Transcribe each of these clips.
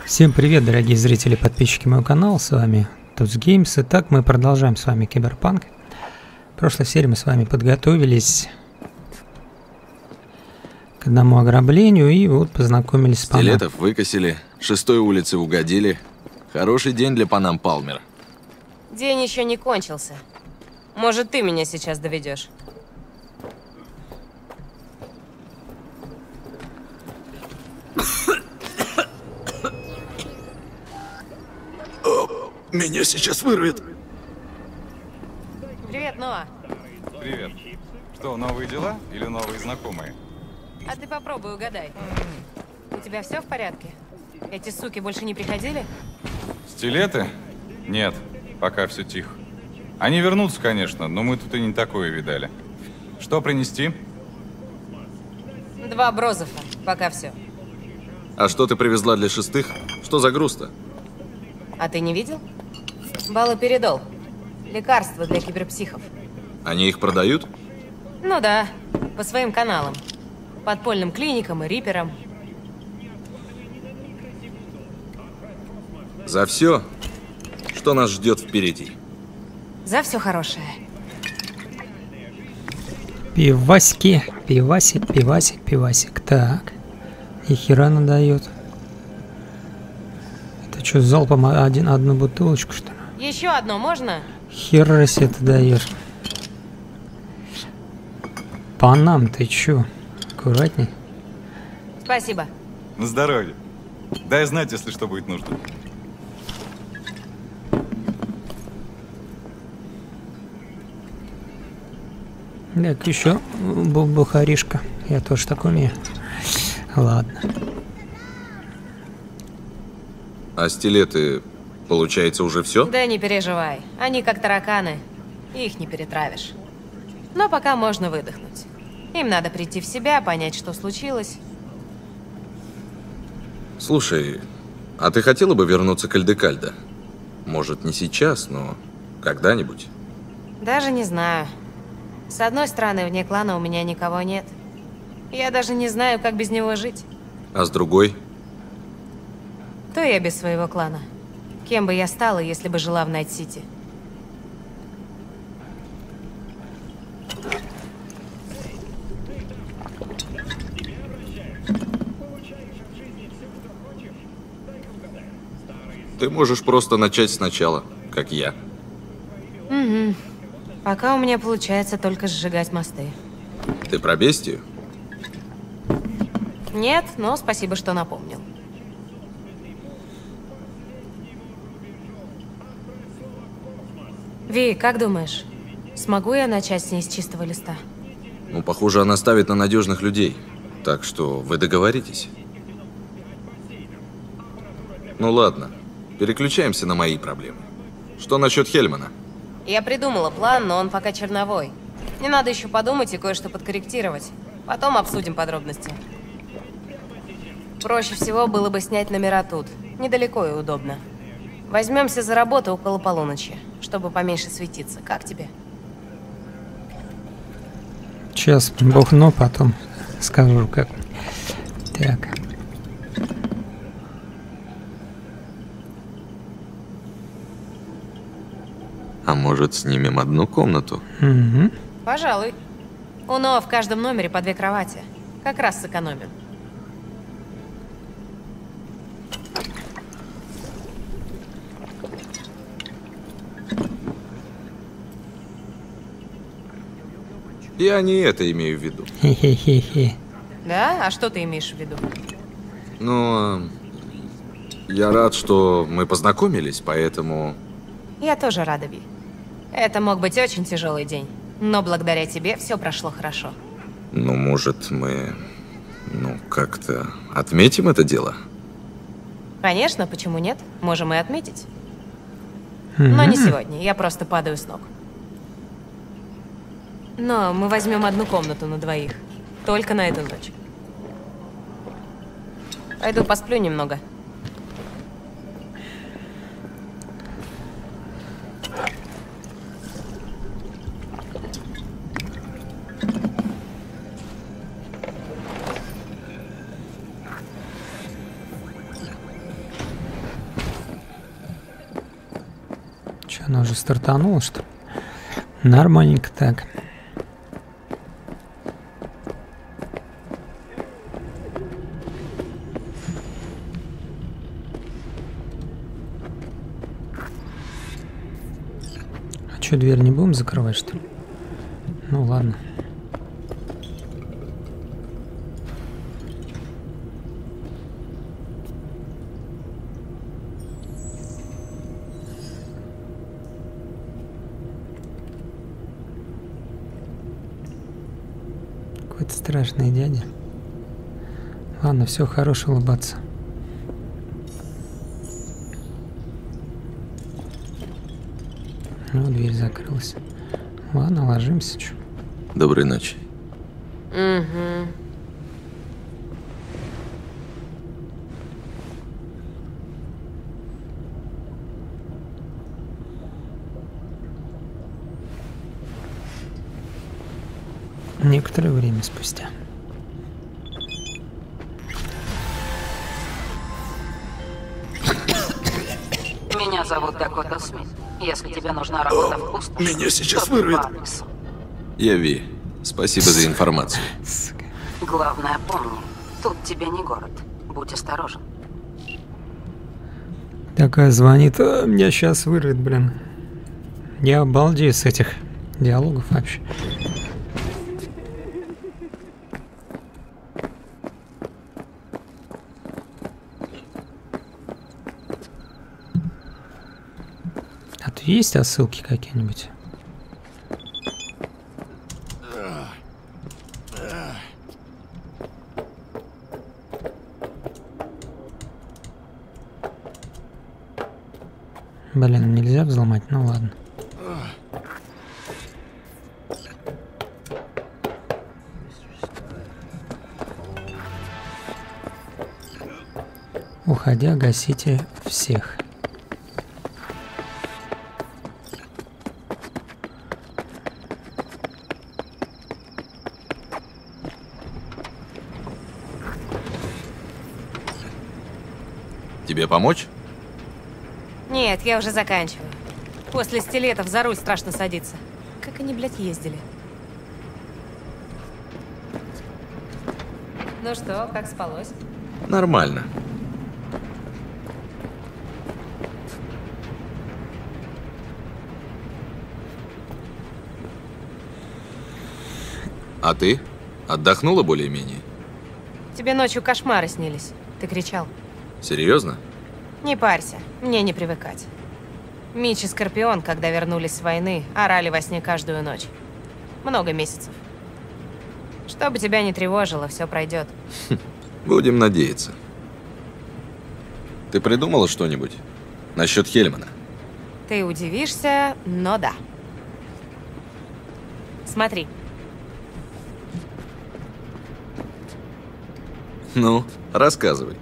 Всем привет, дорогие зрители, подписчики моего канала, с вами Tuts Games. Итак, мы продолжаем с вами Киберпанк. В прошлой серии мы с вами подготовились к одному ограблению и вот познакомились с Панам. Стилетов выкосили, 6-й улице угодили. Хороший день для Панам Палмер. День еще не кончился. Может, ты меня сейчас доведешь? Меня сейчас вырвет. Привет, Ноа. Привет. Что, новые дела или новые знакомые? А ты попробуй угадай. У тебя все в порядке? Эти суки больше не приходили? Стилеты? Нет, пока все тихо. Они вернутся, конечно, но мы тут и не такое видали. Что принести? 2 брозофа, пока все. А что ты привезла для 6-х? Что за груз-то? А ты не видел? Балоперидол. Лекарство для киберпсихов. Они их продают? Ну да, по своим каналам. Подпольным клиникам и риперам. За все, что нас ждет впереди. За все хорошее. Пивасики, пивасик, пивасик, пивасик. Так, и хера она дает. Это что, залпом одну бутылочку, что ли? Еще одно можно? Хера себе ты даешь. Панам, ты чё? Аккуратней. Спасибо. На здоровье. Дай знать, если что будет нужно. Так, еще бухаришка. Я тоже так умею. Ладно. А стилеты, получается, уже все? Да не переживай. Они как тараканы. Их не перетравишь. Но пока можно выдохнуть. Им надо прийти в себя, понять, что случилось. Слушай, а ты хотела бы вернуться к Альдекальдо? Может, не сейчас, но когда-нибудь? Даже не знаю. С одной стороны, вне клана у меня никого нет. Я даже не знаю, как без него жить. А с другой? Кто я без своего клана? Кем бы я стала, если бы жила в Найт-Сити? Ты можешь просто начать сначала, как я. Угу. Пока у меня получается только сжигать мосты. Ты про бестию? Нет, но спасибо, что напомнил. Ви, как думаешь, смогу я начать с ней с чистого листа? Ну, похоже, она ставит на надежных людей. Так что вы договоритесь. Ну ладно, переключаемся на мои проблемы. Что насчет Хельмана? Я придумала план, но он пока черновой. Мне надо еще подумать и кое-что подкорректировать. Потом обсудим подробности. Проще всего было бы снять номера тут. Недалеко и удобно. Возьмемся за работу около полуночи, чтобы поменьше светиться. Как тебе? Сейчас бухну, потом скажу, как. Так. А может, снимем одну комнату? Угу. Пожалуй. У Ноа в каждом номере по 2 кровати. Как раз сэкономим. Я не это имею в виду. Хе-хе-хе-хе. Да? А что ты имеешь в виду? Но я рад, что мы познакомились, поэтому... Я тоже рада, Ви. Это мог быть очень тяжелый день. Но благодаря тебе все прошло хорошо. Ну, может, мы... Ну, как-то отметим это дело? Конечно, почему нет? Можем и отметить. Но не сегодня, я просто падаю с ног. Но мы возьмем одну комнату на 2. Только на эту ночь. Пойду посплю немного. Что, она уже стартанула, что ли? Нормальненько так. А что, дверь не будем закрывать, что ли? Ну ладно. Какой-то страшный дядя. Ладно, все, хорош улыбаться. Ну, дверь закрылась. Ладно, ложимся. Чё. Доброй ночи. Угу. Некоторое время спустя. Меня зовут Дакота Смит. Если тебе нужна работа в пустоши, меня сейчас то вырвет. по адресу. Я Ви. Спасибо за информацию. Сука. Главное, помни, тут тебе не город. Будь осторожен. Такая звонит, а, меня сейчас вырвет, блин. Я обалдею с этих диалогов вообще. А тут есть отсылки какие-нибудь? Блин, нельзя взломать, ну ладно. Уходя, гасите всех. Тебе помочь? Нет, я уже заканчиваю. После стилетов за руль страшно садиться. Как они, блядь, ездили? Ну что, как спалось? Нормально. А ты? Отдохнула более-менее? Тебе ночью кошмары снились. Ты кричал. Серьезно? Не парься, мне не привыкать. Мич и Скорпион, когда вернулись с войны, орали во сне каждую ночь. Много месяцев. Что бы тебя не тревожило, все пройдет. Будем надеяться. Ты придумала что-нибудь насчет Хельмана? Ты удивишься, но да. Смотри. Ну, рассказывай.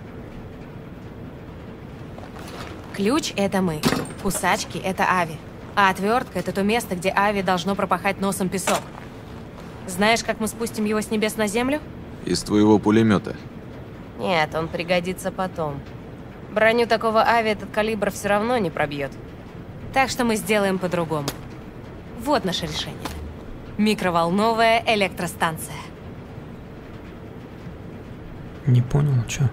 Ключ — это мы. Кусачки — это Ави. А отвертка — это то место, где Ави должно пропахать носом песок. Знаешь, как мы спустим его с небес на землю? Из твоего пулемета. Нет, он пригодится потом. Броню такого Ави этот калибр все равно не пробьет. Так что мы сделаем по-другому. Вот наше решение. Микроволновая электростанция. Не понял, что?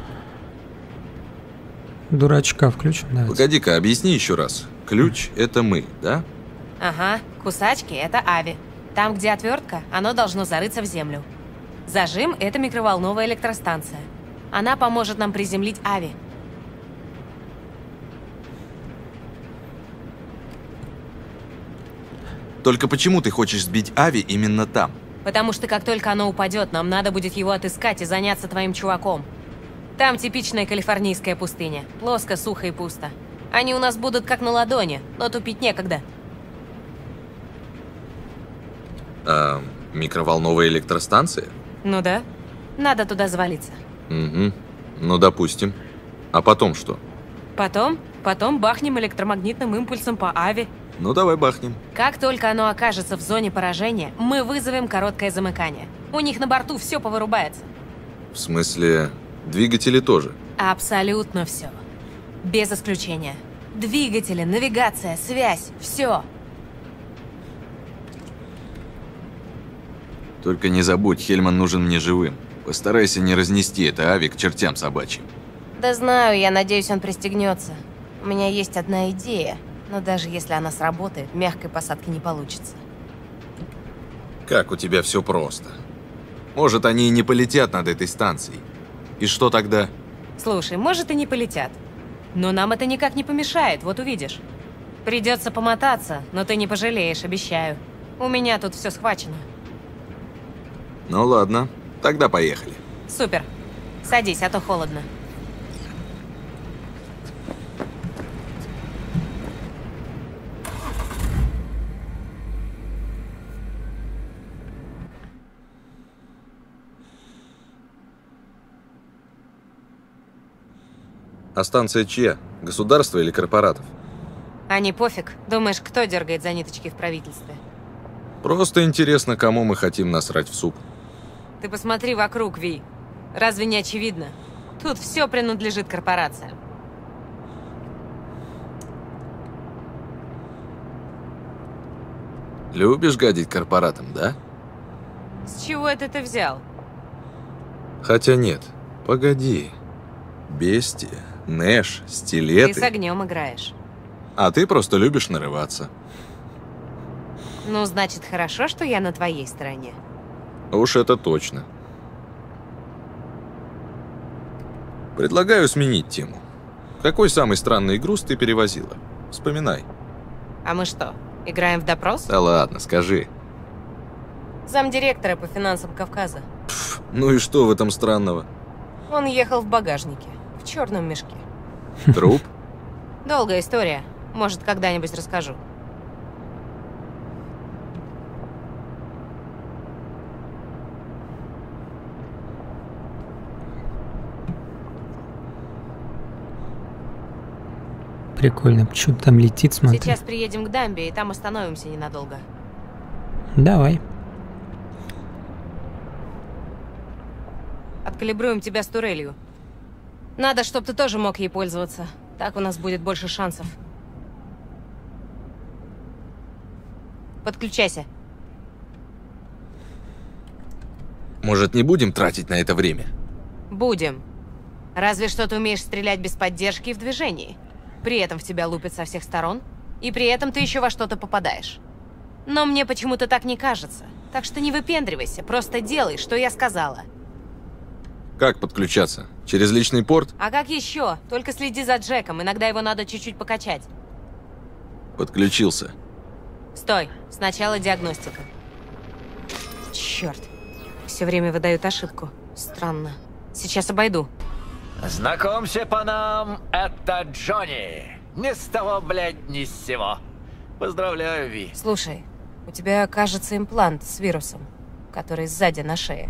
Дурачка включим, давайте. Погоди-ка, объясни еще раз. Ключ — это мы, да? Ага, кусачки — это Ави. Там, где отвертка, оно должно зарыться в землю. Зажим — это микроволновая электростанция. Она поможет нам приземлить Ави. Только почему ты хочешь сбить Ави именно там? Потому что как только оно упадет, нам надо будет его отыскать и заняться твоим чуваком. Там типичная калифорнийская пустыня. Плоско, сухо и пусто. Они у нас будут как на ладони, но тупить некогда. Микроволновая электростанция? Ну да. Надо туда завалиться. Угу. Ну, допустим. А потом что? Потом бахнем электромагнитным импульсом по Ави. Ну, давай бахнем. Как только оно окажется в зоне поражения, мы вызовем короткое замыкание. У них на борту все повырубается. В смысле, двигатели тоже? Абсолютно все. Без исключения. Двигатели, навигация, связь, все. Только не забудь, Хельман нужен мне живым. Постарайся не разнести это Ави к чертям собачьим. Да знаю, я надеюсь, он пристегнется. У меня есть одна идея, но даже если она сработает, мягкой посадки не получится. Как у тебя все просто. Может, они и не полетят над этой станцией. И что тогда? Слушай, может и не полетят. Но нам это никак не помешает, вот увидишь. Придется помотаться, но ты не пожалеешь, обещаю. У меня тут все схвачено. Ну ладно, тогда поехали. Супер. Садись, а то холодно. А станция чья? Государство или корпоратов? А не пофиг. Думаешь, кто дергает за ниточки в правительстве? Просто интересно, кому мы хотим насрать в суп. Ты посмотри вокруг, Ви. Разве не очевидно? Тут все принадлежит корпорациям. Любишь гадить корпоратам, да? С чего это ты взял? Хотя нет, погоди. Бестия, Нэш, стилеты. Ты с огнем играешь. А ты просто любишь нарываться. Ну, значит, хорошо, что я на твоей стороне. Уж это точно. Предлагаю сменить тему. Какой самый странный груз ты перевозила? Вспоминай. А мы что, играем в допрос? Да ладно, скажи. Замдиректора по финансам Кавказа. Ну и что в этом странного? Он ехал в багажнике, в черном мешке. Труп? Долгая история. Может, когда-нибудь расскажу. Прикольно. Что-то там летит, смотри. Сейчас приедем к дамбе, и там остановимся ненадолго. Давай. Откалибруем тебя с турелью. Надо, чтобы ты тоже мог ей пользоваться. Так у нас будет больше шансов. Подключайся. Может, не будем тратить на это время? Будем. Разве что ты умеешь стрелять без поддержки и в движении. При этом в тебя лупят со всех сторон, и при этом ты еще во что-то попадаешь. Но мне почему-то так не кажется. Так что не выпендривайся, просто делай, что я сказала. Как подключаться? Через личный порт? А как еще? Только следи за Джеком, иногда его надо чуть-чуть покачать. Подключился. Стой, сначала диагностика. Черт, все время выдают ошибку. Странно. Сейчас обойду. Знакомься по нам, это Джонни. Ни с того, блядь, ни с сего. Поздравляю, Ви. Слушай, у тебя, кажется, имплант с вирусом, который сзади на шее.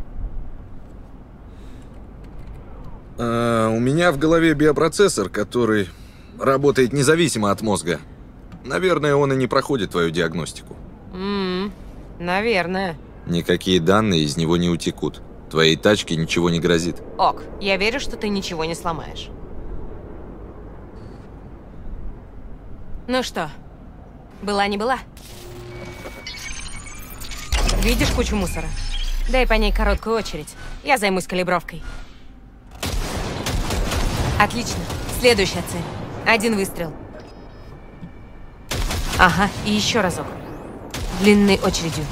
У меня в голове биопроцессор, который работает независимо от мозга. Наверное, он и не проходит твою диагностику. Наверное. Никакие данные из него не утекут. Твоей тачке ничего не грозит. Ок, я верю, что ты ничего не сломаешь. Ну что, была не была? Видишь кучу мусора? Дай по ней короткую очередь. Я займусь калибровкой. Отлично. Следующая цель. Один выстрел. Ага, и еще разок. Длинной очередью.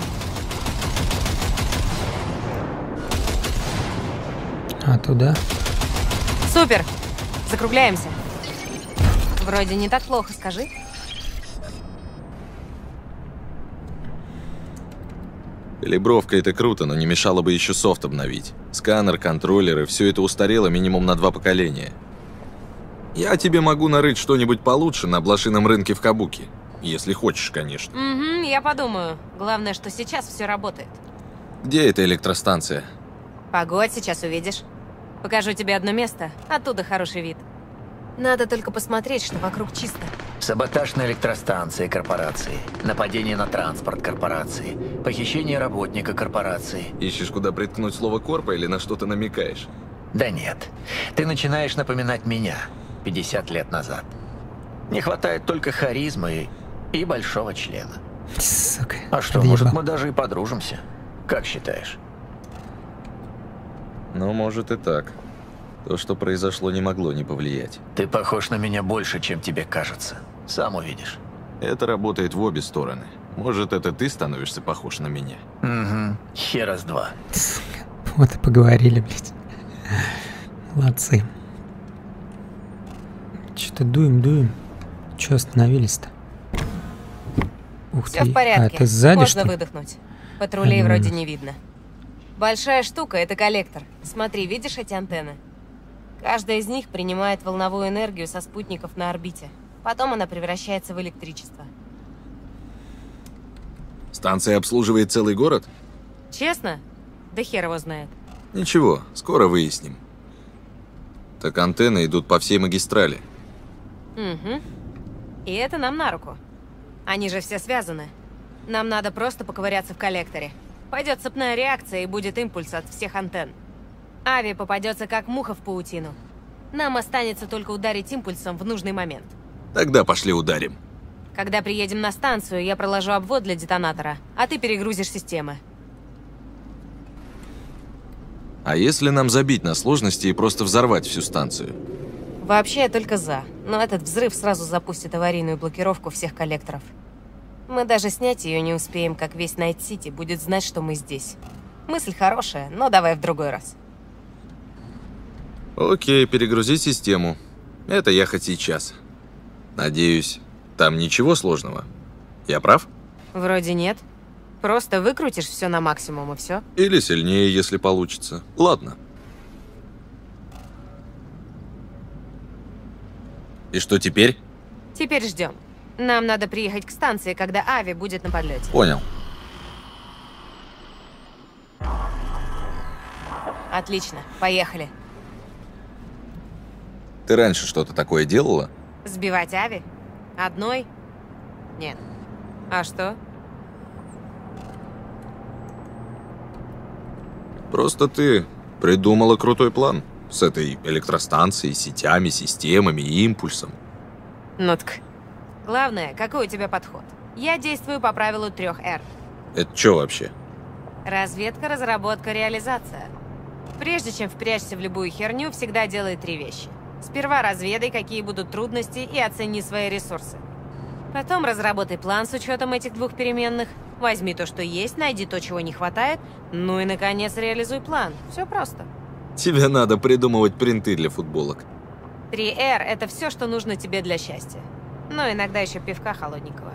А туда? Супер! Закругляемся. Вроде не так плохо, скажи. Калибровка — это круто, но не мешало бы еще софт обновить. Сканер, контроллеры — все это устарело минимум на 2 поколения. Я тебе могу нарыть что-нибудь получше на блошином рынке в Кабуки. Если хочешь, конечно. Угу, я подумаю. Главное, что сейчас все работает. Где эта электростанция? Погодь, сейчас увидишь. Покажу тебе одно место, оттуда хороший вид. Надо только посмотреть, что вокруг чисто. Саботаж на электростанции корпорации. Нападение на транспорт корпорации. Похищение работника корпорации. Ищешь, куда приткнуть слово «корпа» или на что-то намекаешь? Да нет. Ты начинаешь напоминать меня 50 лет назад. Не хватает только харизмы и большого члена. Сука. А что, подъебал. может, мы даже и подружимся? Как считаешь? Ну, может и так. То, что произошло, не могло не повлиять. Ты похож на меня больше, чем тебе кажется. Сам увидишь. Это работает в обе стороны. Может, это ты становишься похож на меня. Угу. Хера с два. Сука. Вот и поговорили, блядь. Молодцы. Что-то дуем. Че остановились-то? Ух Все ты. в порядке. А, это сзади, Можно что ли? выдохнуть. Патрулей Я вроде думаю. не видно. Большая штука — это коллектор. Смотри, видишь эти антенны? Каждая из них принимает волновую энергию со спутников на орбите. Потом она превращается в электричество. Станция обслуживает целый город? Честно? Да хер его знает. Ничего, скоро выясним. Так антенны идут по всей магистрали. Угу. И это нам на руку. Они же все связаны. Нам надо просто поковыряться в коллекторе. Пойдет цепная реакция и будет импульс от всех антенн. Ави попадется как муха в паутину. Нам останется только ударить импульсом в нужный момент. Тогда пошли ударим. Когда приедем на станцию, я проложу обвод для детонатора, а ты перегрузишь системы. А если нам забить на сложности и просто взорвать всю станцию? Вообще, я только за. Но этот взрыв сразу запустит аварийную блокировку всех коллекторов. Мы даже снять ее не успеем, как весь Найт-Сити будет знать, что мы здесь. Мысль хорошая, но давай в другой раз. Окей, перегрузи систему. Это я хоть сейчас. Надеюсь, там ничего сложного. Я прав? Вроде нет. Просто выкрутишь все на максимум и все. Или сильнее, если получится. Ладно. И что теперь? Теперь ждем. Нам надо приехать к станции, когда Ави будет на подлете. Понял. Отлично, поехали. Ты раньше что-то такое делала? Сбивать Ави? Одной? Нет. А что? Просто ты придумала крутой план. С этой электростанцией, сетями, системами и импульсом. Ну так. Главное, какой у тебя подход? Я действую по правилу 3 R. Это что вообще? Разведка, разработка, реализация. Прежде чем впрячься в любую херню, всегда делай 3 вещи. Сперва разведай, какие будут трудности, и оцени свои ресурсы. Потом разработай план с учетом этих 2 переменных. Возьми то, что есть, найди то, чего не хватает. Ну и, наконец, реализуй план. Все просто. Тебе надо придумывать принты для футболок. 3 R — это все, что нужно тебе для счастья. Но иногда еще пивка холодненького.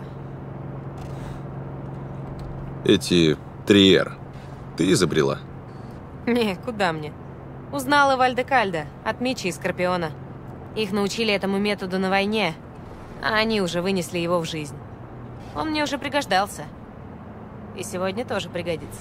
Эти 3R ты изобрела? Не, куда мне? Узнала Вальдекальда от Мичи и Скорпиона. Их научили этому методу на войне, а они уже вынесли его в жизнь. Он мне уже пригождался. И сегодня тоже пригодится.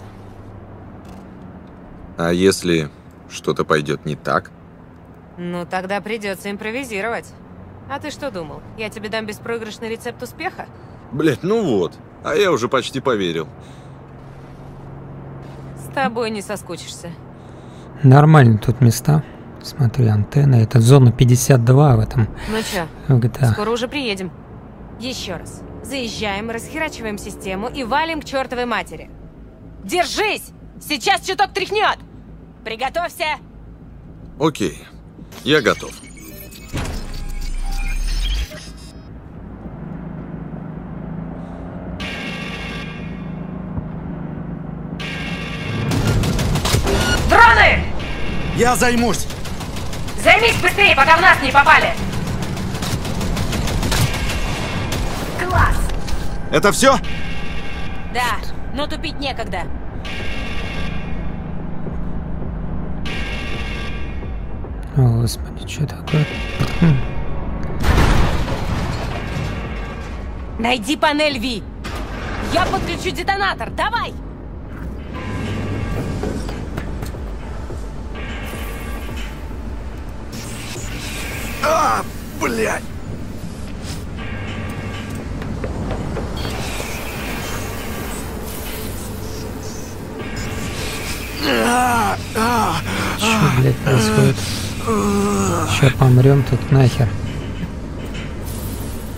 А если что-то пойдет не так? Ну, тогда придется импровизировать. А ты что думал? Я тебе дам беспроигрышный рецепт успеха? Блять, ну вот. А я уже почти поверил. С тобой не соскучишься. Нормально тут места. Смотри, антенна. Это зона 52 в этом. Ну чё, В GTA. скоро уже приедем. Еще раз. Заезжаем, расхерачиваем систему и валим к чертовой матери. Держись! Сейчас чуток тряхнет! Приготовься! Окей, я готов. Дроны! Я займусь! Займись быстрее, пока в нас не попали! Класс! Это все? Да, но тупить некогда. О, господи, что такое? Найди панель Ви. Я подключу детонатор, давай! Блядь! Что, блядь, происходит? Сейчас помрем тут нахер.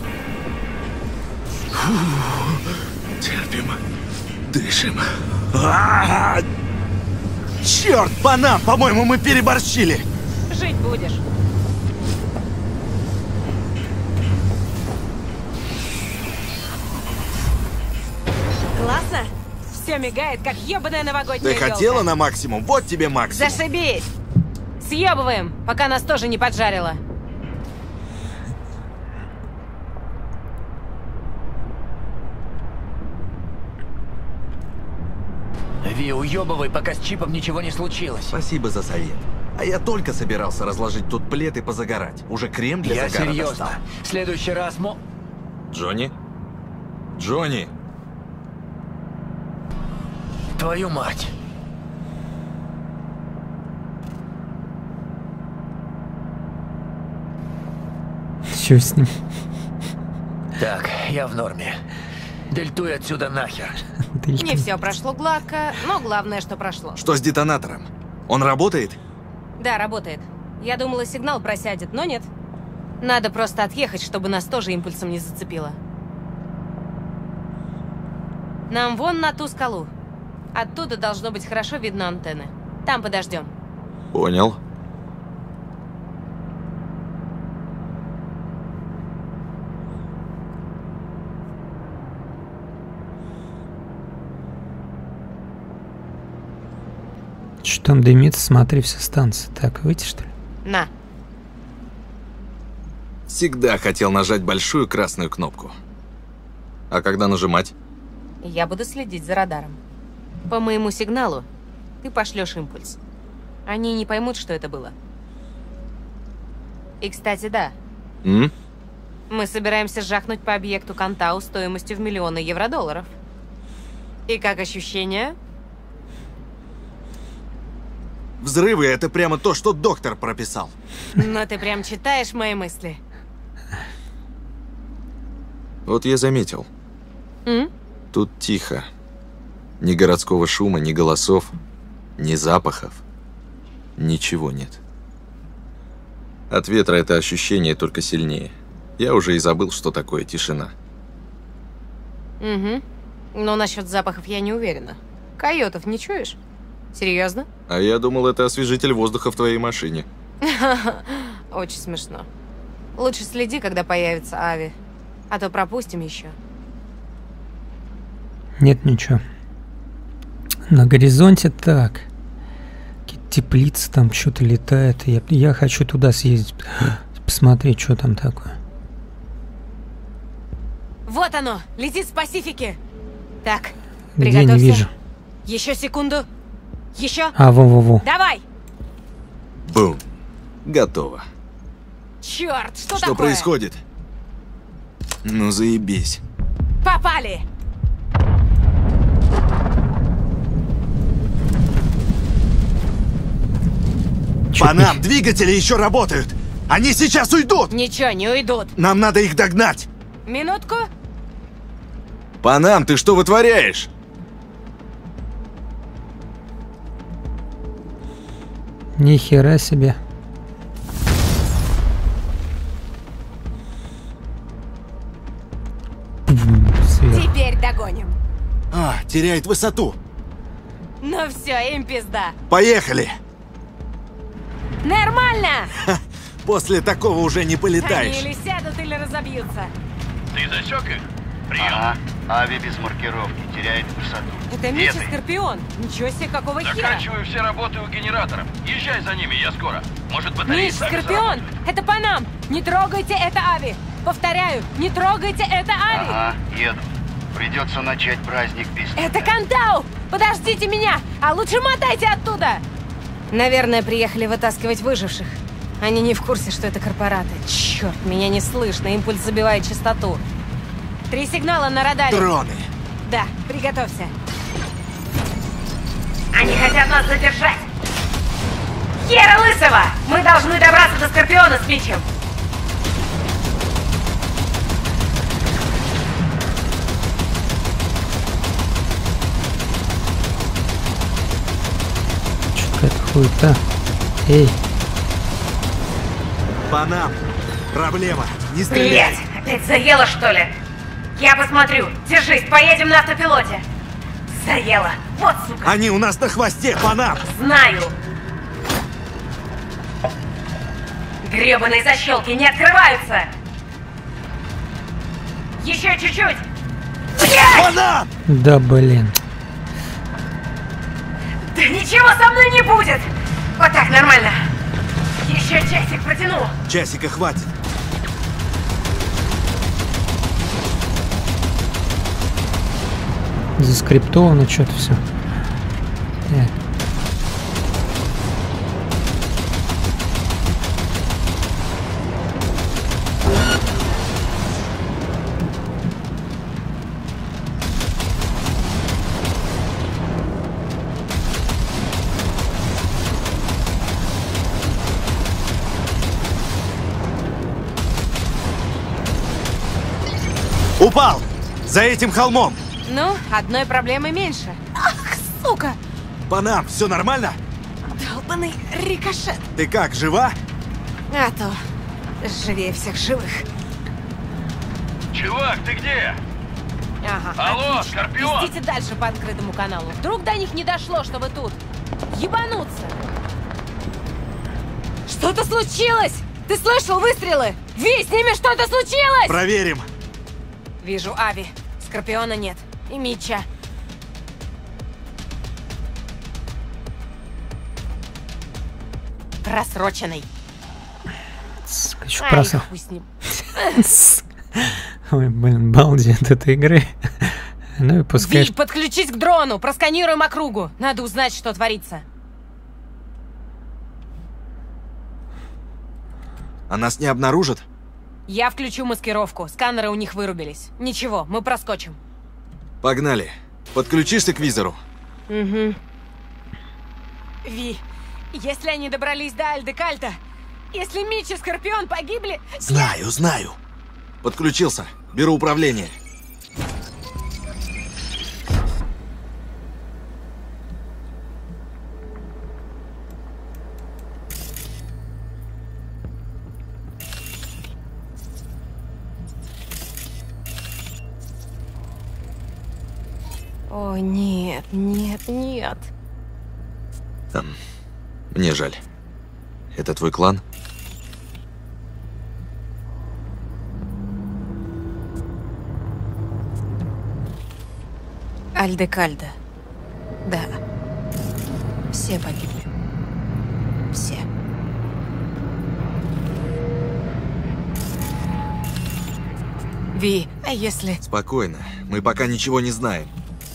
Терпим. Дышим. Черт, Панам! По-моему, мы переборщили. Жить будешь. Классно? Все мигает, как ебаная новогодняя Ты ёлка. хотела на максимум? Вот тебе максимум. Зашибись! Съебываем, пока нас тоже не поджарило. Ви, уебывай, пока с чипом ничего не случилось. Спасибо за совет. А я только собирался разложить тут плед и позагорать. Уже крем для Я загара серьезно. достал. В следующий раз Джонни? Джонни! Твою мать. Чё с ним? Так, я в норме. Дельтуй отсюда нахер. Не все прошло гладко, но главное, что прошло. Что с детонатором? Он работает? Да, работает. Я думала, сигнал просядет, но нет. Надо просто отъехать, чтобы нас тоже импульсом не зацепило. Нам вон на ту скалу. Оттуда должно быть хорошо видно антенны. Там подождем. Понял. Что там дымится, смотри, вся станция. Так, выйти, что ли? На. Всегда хотел нажать большую красную кнопку. А когда нажимать? Я буду следить за радаром. По моему сигналу ты пошлешь импульс. Они не поймут, что это было. И, кстати, да. Мы собираемся жахнуть по объекту Кантау стоимостью в миллионы евро-долларов. И как ощущения? Взрывы — это прямо то, что доктор прописал. Но ты прям читаешь мои мысли. Вот я заметил. М? Тут тихо. Ни городского шума, ни голосов, ни запахов. Ничего нет. От ветра это ощущение только сильнее. Я уже и забыл, что такое тишина. Угу. Но насчет запахов я не уверена. Койотов не чуешь? Серьезно? А я думал, это освежитель воздуха в твоей машине. Очень смешно. Лучше следи, когда появится Ави. А то пропустим еще. Нет, ничего. На горизонте так. Какие-то теплицы, там что-то летает. Я хочу туда съездить, посмотреть, что там такое. Вот оно! Летит с Пасифики! Так, Где, приготовься. не вижу. Еще секунду. Еще. А, во-во-во. Давай! Бум. Готово. Черт, что Что такое? происходит? Ну заебись. Попали! Панам, двигатели еще работают. Они сейчас уйдут. Ничего, не уйдут. Нам надо их догнать. Минутку. Панам, ты что вытворяешь? Ни хера себе. Сверху. Теперь догоним. Теряет высоту. Ну все, им пизда. Поехали. Нормально! После такого уже не Они полетаешь. или сядут, или разобьются. Ты засек их? Прием. Ага. Ави без маркировки, теряет высоту. Это Где Миша ты? Скорпион. Ничего себе, какого хера? Заканчиваю все работы у генераторов. Езжай за ними, я скоро. Может, батареи Миш, сами Скорпион, заработают? это по нам. Не трогайте это Ави. Повторяю, не трогайте это Ави. Ага, еду. Придется начать праздник без Это тебя. Кантау! Подождите меня! А лучше мотайте оттуда! Наверное, приехали вытаскивать выживших. Они не в курсе, что это корпораты. Черт, меня не слышно, импульс забивает частоту. 3 сигнала на радаре. Дроны. Да, приготовься. Они хотят нас задержать. Хера лысого! Мы должны добраться до Скорпиона с Митчем. Что-то это хуета. Эй, Панам. Проблема. Не Блять, стреляй. опять заело, что ли? Я посмотрю. Держись, поедем на автопилоте. Заело. Вот, сука. Они у нас на хвосте, Панам! Знаю. Гребаные защелки не открываются. Еще чуть-чуть. Блядь! Панам! Да блин. Да ничего со мной не будет. Вот так, нормально. Еще часик протяну. Часика хватит. Заскриптовано что-то все. Упал! За этим холмом! Ну, одной проблемы меньше. Ах, сука! Панам, все нормально? Долбаный рикошет. Ты как, жива? А то живее всех живых. Чувак, ты где? Ага. Алло, отлично. Скорпион! Идите дальше по открытому каналу. Вдруг до них не дошло, что вы тут. Ебануться. Что-то случилось! Ты слышал выстрелы? Ви, с ними что-то случилось! Проверим. Вижу Ави. Скорпиона нет. И Митча. Просроченный. Ай, хуй с ним. Ой, блин, балди от этой игры. Ну и пускай... Ви, подключись к дрону, просканируем округу. Надо узнать, что творится. А нас не обнаружат? Я включу маскировку. Сканеры у них вырубились. Ничего, мы проскочим. Погнали. Подключишься к визору? Угу. Ви, если они добрались до Альдекальта, если Митч и Скорпион погибли... Знаю, знаю. Подключился. Беру управление. О, нет, нет, нет. Мне жаль. Это твой клан? Альдекальда. Да. Все погибли. Все. Ви, а если... Спокойно. Мы пока ничего не знаем.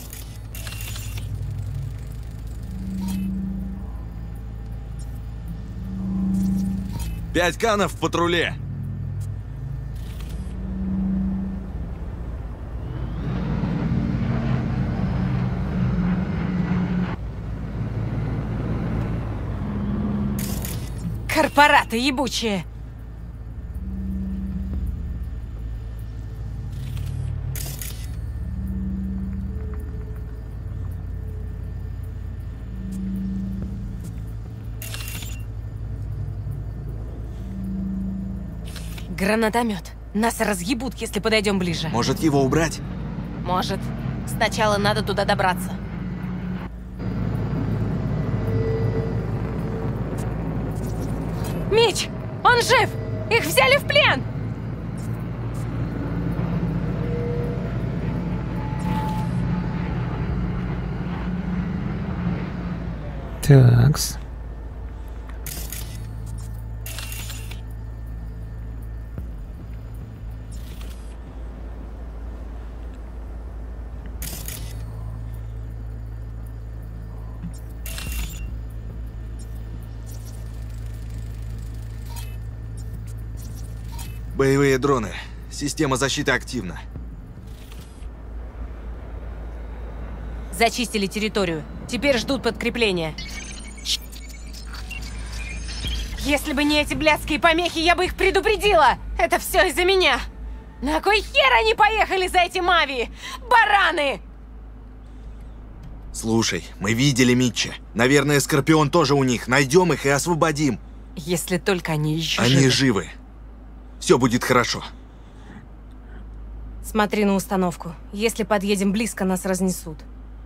Пять канов в патруле. Корпораты ебучие! Гранатомет. Нас разъебут, если подойдем ближе. Может, его убрать? Может. Сначала надо туда добраться. Митч! Он жив! Их взяли в плен! Такс. Боевые дроны. Система защиты активна. Зачистили территорию. Теперь ждут подкрепления. Если бы не эти блядские помехи, я бы их предупредила! Это все из-за меня! На кой хер они поехали за этим Ави? Бараны! Слушай, мы видели Митча. Наверное, Скорпион тоже у них. Найдем их и освободим. Если только они еще Они живы. Все будет хорошо. Смотри на установку. Если подъедем близко, нас разнесут.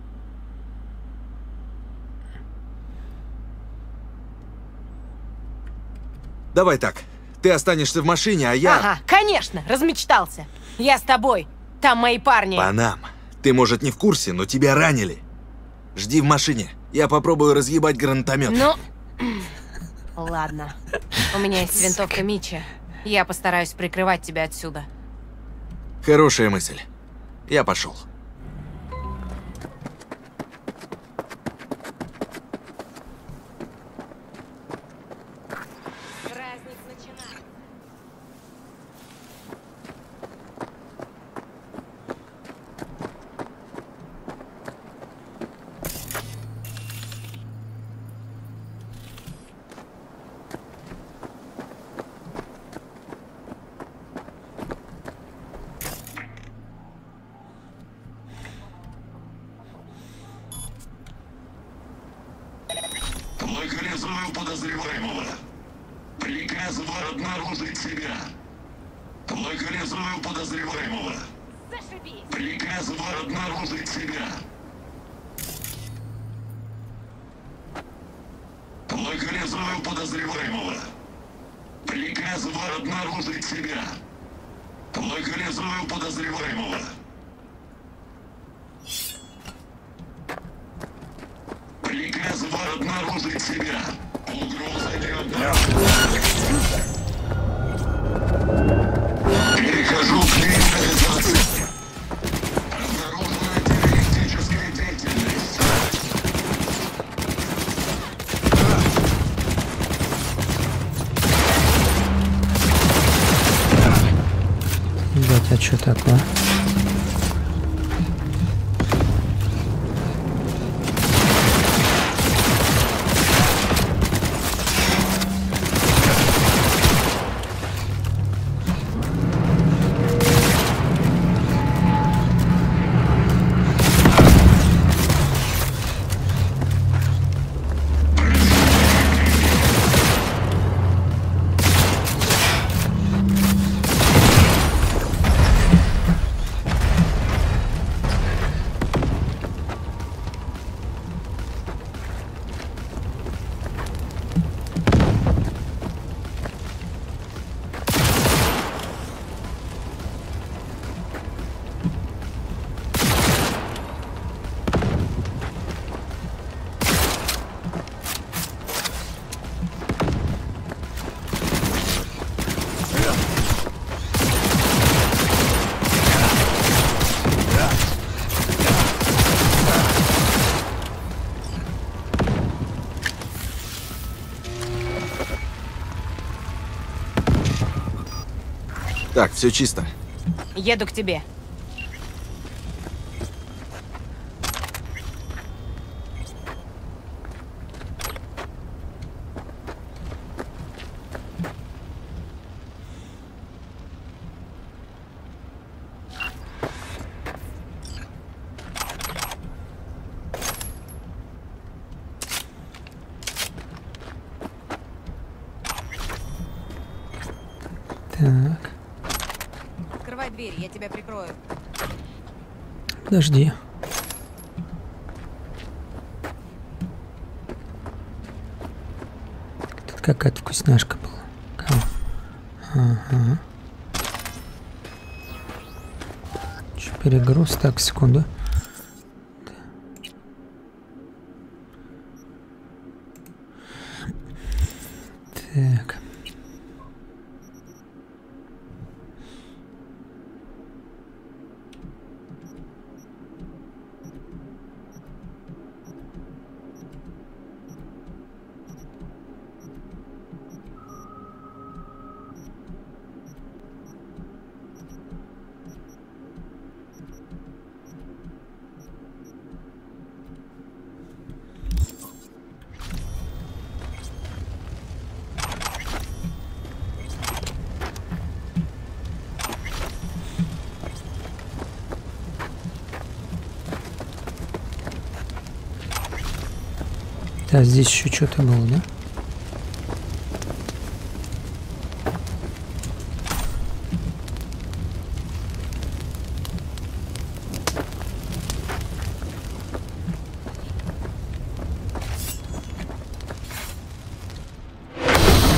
Давай так. Ты останешься в машине, а я... Ага, конечно, размечтался. Я с тобой. Там мои парни. Панам, ты, может, не в курсе, но тебя ранили. Жди в машине. Я попробую разъебать гранатомет. Ну, ладно. У меня есть винтовка Митча. Я постараюсь прикрывать тебя отсюда. Хорошая мысль. Я пошел. Праздник начинается. Локализую подозреваемого. Приказываю обнаружить себя. Локализую подозреваемого. Приказываю обнаружить себя. Локализую подозреваемого. Приказываю обнаружить себя. Локализую подозреваемого. Приказываю обнаружить себя. Угроза не обнаружена. Перехожу к криминализации. Обнаружена террористическая деятельность. Блять, а что такое? Так, все чисто. Еду к тебе. Так, Открывай дверь, я тебя прикрою. подожди. Тут какая-то вкусняшка была. Кого? Ага. Чё, перегруз? Так, секунду. Так. Да, здесь еще что-то было, да?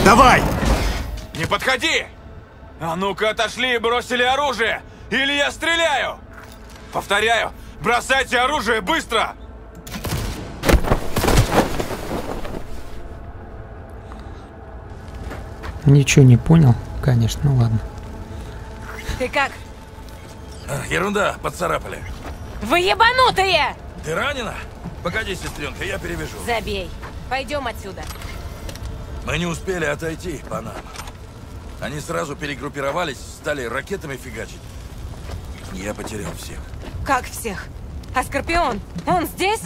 Давай! Не подходи! А ну-ка отошли и бросили оружие! Или я стреляю! Повторяю, бросайте оружие быстро! Ничего не понял, конечно, ну ладно. Ты как? Ерунда, поцарапали. Вы ебанутые! Ты ранена? Погоди, сестренка, я перевяжу. Забей. Пойдем отсюда. Мы не успели отойти, Панам. Они сразу перегруппировались, стали ракетами фигачить. Я потерял всех. Как всех? А Скорпион? Он здесь?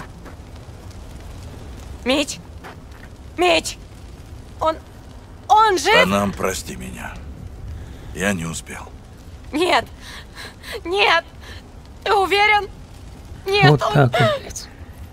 Меч? Меч! Он жив? Панам, прости меня. Я не успел. Нет! Нет! Ты уверен? Нет, Вот так вот, блядь.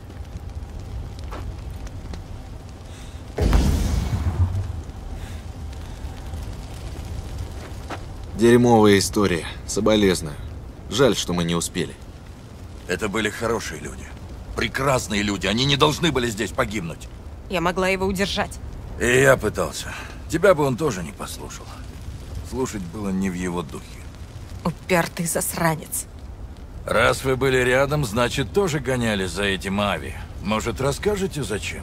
Дерьмовая история. Соболезную. Жаль, что мы не успели. Это были хорошие люди. Прекрасные люди. Они не должны были здесь погибнуть. Я могла его удержать. И я пытался. Тебя бы он тоже не послушал. Слушать было не в его духе. Упертый засранец. Раз вы были рядом, значит, тоже гонялись за этим Ави. Может, расскажете, зачем?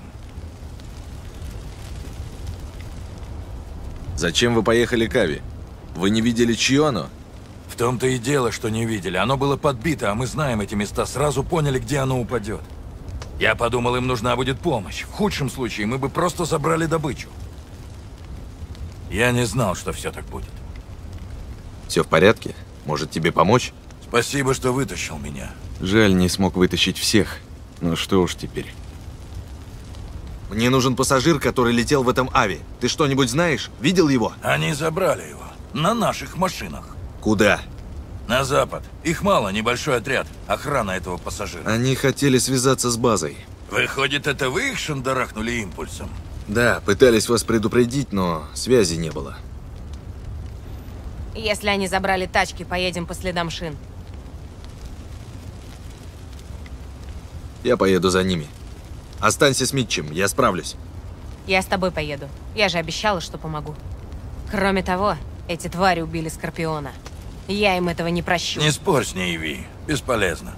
Зачем вы поехали к Ави? Вы не видели, чье оно? В том-то и дело, что не видели. Оно было подбито, а мы знаем эти места. Сразу поняли, где оно упадет. Я подумал, им нужна будет помощь. В худшем случае мы бы просто забрали добычу. Я не знал, что все так будет. Все в порядке? Может, тебе помочь? Спасибо, что вытащил меня. Жаль, не смог вытащить всех. Ну что уж теперь. Мне нужен пассажир, который летел в этом Ави. Ты что-нибудь знаешь? Видел его? Они забрали его. На наших машинах. Куда? На запад. Их мало, небольшой отряд. Охрана этого пассажира. Они хотели связаться с базой. Выходит, это вы их шандарахнули импульсом? Да, пытались вас предупредить, но связи не было. Если они забрали тачки, поедем по следам шин. Я поеду за ними. Останься с Митчем, я справлюсь. Я с тобой поеду. Я же обещала, что помогу. Кроме того, эти твари убили Скорпиона. Я им этого не прощу. Не спорь с ней, Ви. Бесполезно.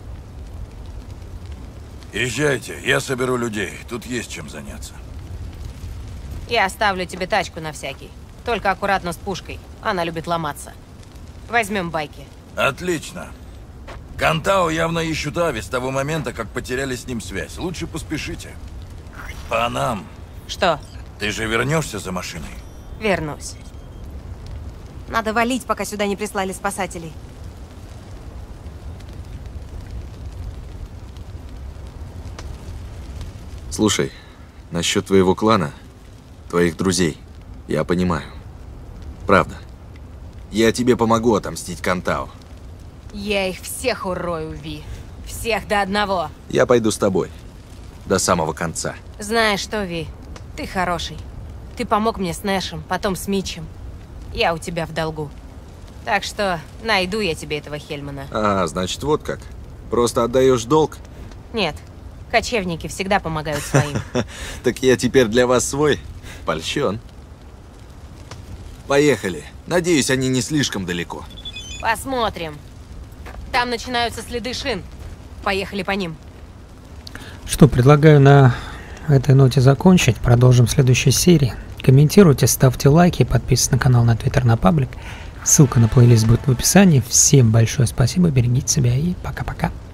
Езжайте, я соберу людей. Тут есть чем заняться. Я оставлю тебе тачку на всякий. Только аккуратно с пушкой. Она любит ломаться. Возьмем байки. Отлично. Кантао явно ищут Ави с того момента, как потеряли с ним связь. Лучше поспешите. Панам. Что? Ты же вернешься за машиной? Вернусь. Надо валить, пока сюда не прислали спасателей. Слушай, насчет твоего клана, твоих друзей, я понимаю. Правда. Я тебе помогу отомстить Кантао. Я их всех урою, Ви. Всех до одного. Я пойду с тобой. До самого конца. Знаешь что, Ви? Ты хороший. Ты помог мне с Нэшем, потом с Митчем. Я у тебя в долгу. Так что найду я тебе этого Хельмана. А, значит, вот как. Просто отдаешь долг? Нет. Кочевники всегда помогают своим. Так я теперь для вас свой? Польщен. Поехали. Надеюсь, они не слишком далеко. Посмотрим. Там начинаются следы шин. Поехали по ним. Что, предлагаю на этой ноте закончить. Продолжим в следующей серии. Комментируйте, ставьте лайки, подписывайтесь на канал, на Твиттер, на паблик. Ссылка на плейлист будет в описании. Всем большое спасибо, берегите себя и пока-пока.